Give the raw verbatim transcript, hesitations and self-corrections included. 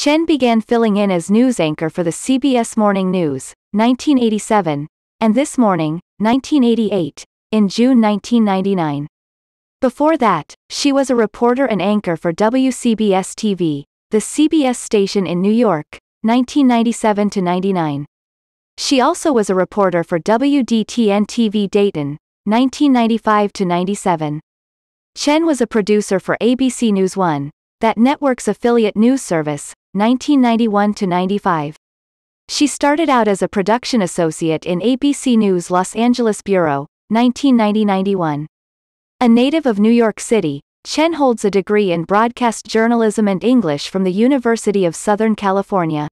Chen began filling in as news anchor for the C B S Morning News, nineteen eighty-seven, and This Morning, nineteen eighty-eight, in June nineteen ninety-nine. Before that, she was a reporter and anchor for W C B S T V, the C B S station in New York, nineteen ninety-seven to ninety-nine. She also was a reporter for W D T N T V Dayton, nineteen ninety-five to ninety-seven. Chen was a producer for A B C News One, that network's affiliate news service, nineteen ninety-one to ninety-five. She started out as a production associate in A B C News Los Angeles Bureau, nineteen ninety to ninety-one. A native of New York City, Chen holds a degree in broadcast journalism and English from the University of Southern California.